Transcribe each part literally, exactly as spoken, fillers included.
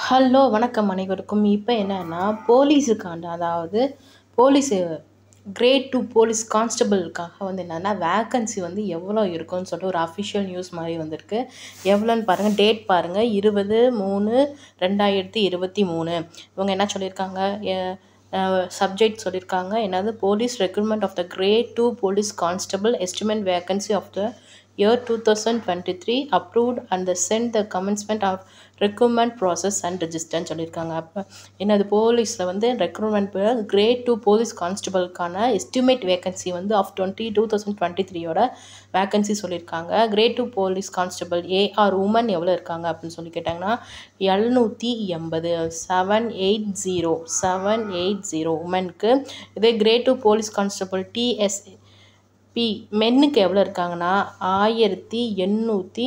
Hello வணக்கம் அனைவருக்கும். இப்போ என்னன்னா போலீஸுக்காண்ட அதாவது போலீஸு கிரேட் டூ போலீஸ் கான்ஸ்டபிளுக்காக வந்து என்னென்னா வேக்கன்சி வந்து எவ்வளோ இருக்குன்னு சொல்லிட்டு ஒரு அஃபிஷியல் நியூஸ் மாதிரி வந்திருக்கு. எவ்வளோன்னு பாருங்கள், டேட் பாருங்கள், இருபது மூணு ரெண்டாயிரத்தி இருபத்தி மூணு இவங்க என்ன சொல்லியிருக்காங்க, சப்ஜெக்ட் சொல்லியிருக்காங்க என்னது, police recruitment of the grade two police constable estimate vacancy of the year two thousand twenty-three approved and sent the commencement of recruitment process and register சொல்லியிருக்காங்க. அப்போ என்னது, போலீஸில் வந்து ரெக்ரூட்மெண்ட் கிரேட் டூ போலீஸ் கான்ஸ்டபிளுக்கான estimate vacancy வந்து of twenty two thousand twenty த்ரீயோட vacancy சொல்லியிருக்காங்க. Grade two police constable AR woman எவ்வளோ இருக்காங்க அப்படின்னு சொல்லி கேட்டாங்கன்னா எழுநூற்றி எண்பது seven eight zero seven eight zero உமனுக்கு. இதே grade two police constable TS P மென்னுக்கு எவ்வளோ இருக்காங்கன்னா ஆயிரத்தி எண்ணூற்றி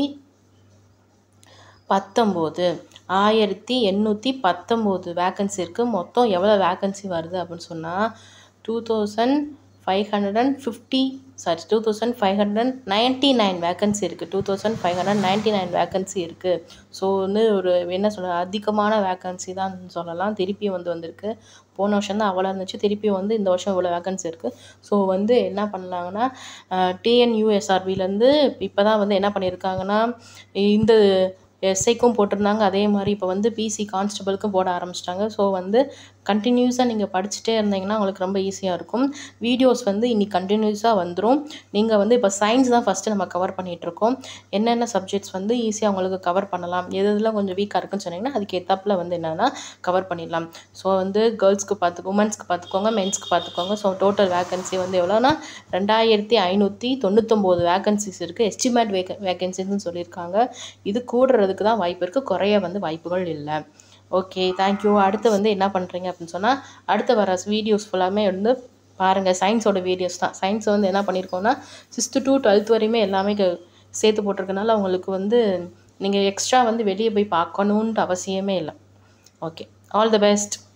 பத்தொம்போது ஆயிரத்தி எண்ணூற்றி பத்தொம்போது வேக்கன்சி இருக்குது. மொத்தம் எவ்வளோ வேக்கன்சி வருது அப்படின்னு சொன்னால் two thousand five hundred and fifty sorry two thousand five hundred and ninety nine vacancy இருக்குது. Two thousand five hundred ninety nine vacancy இருக்குது. ஸோ வந்து ஒரு என்ன சொல்ல அதிகமான வேக்கன்சி தான் சொல்லலாம். திருப்பி வந்து வந்திருக்கு. போன வருஷம் தான் அவ்வளோ இருந்துச்சு, திருப்பி வந்து இந்த வருஷம் இவ்வளோ வேக்கன்சி இருக்குது. ஸோ வந்து என்ன பண்ணலாங்கன்னா டிஎன்யூஎஸ்ஆர்பிலேருந்து இப்போ தான் வந்து என்ன பண்ணியிருக்காங்கன்னா இந்த எஸ்ஐக்கும் போட்டிருந்தாங்க, அதே மாதிரி இப்போ வந்து பிசி கான்ஸ்டபிளுக்கும் போட ஆரம்பிச்சிட்டாங்க. ஸோ வந்து கண்டினியூஸாக நீங்கள் படிச்சுட்டே இருந்தீங்கன்னா உங்களுக்கு ரொம்ப ஈஸியாக இருக்கும். வீடியோஸ் வந்து இன்னைக்கு கண்டினியூஸாக வந்துடும். நீங்கள் வந்து இப்போ சயின்ஸ் தான் ஃபஸ்ட்டு நம்ம கவர் பண்ணிகிட்ருக்கோம். என்னென்ன சப்ஜெக்ட்ஸ் வந்து ஈஸியாக உங்களுக்கு கவர் பண்ணலாம், எது இதெல்லாம் கொஞ்சம் வீக்காக இருக்குன்னு சொன்னீங்கன்னா அதுக்கு ஏத்தாப்பில் வந்து என்னென்னா கவர் பண்ணிடலாம். ஸோ வந்து கேர்ள்ஸ்க்கு பார்த்து உமன்ஸ்க்கு பார்த்துக்கோங்க, மென்ஸ்க்கு பார்த்துக்கோங்க. ஸோ டோட்டல் வேக்கன்சி வந்து எவ்வளோனா ரெண்டாயிரத்தி ஐநூற்றி தொண்ணூத்தொம்போது வேக்கன்சிஸ் இருக்குது. எஸ்டிமேட் வேக வேக்கன்சிஸ்ன்னு சொல்லியிருக்காங்க. இது கூடுறதுக்கு தான் வாய்ப்பு இருக்குது, குறைய வந்து வாய்ப்புகள் இல்லை. Okay, thank you. அடுத்து வந்து என்ன பண்ணுறீங்க அப்படின்னு சொன்னால் அடுத்து வர வீடியோஸ் ஃபுல்லாமே வந்து பாருங்கள். சயின்ஸோட வீடியோஸ் தான். சயின்ஸ் வந்து என்ன பண்ணியிருக்கோன்னா சிக்ஸ்த்து டு டுவெல்த் வரையுமே எல்லாமே சேர்த்து போட்டிருக்கனால அவங்களுக்கு வந்து நீங்கள் எக்ஸ்ட்ரா வந்து வெளியே போய் பார்க்கணுன்ட்டு அவசியமே இல்லை. Okay, all the best.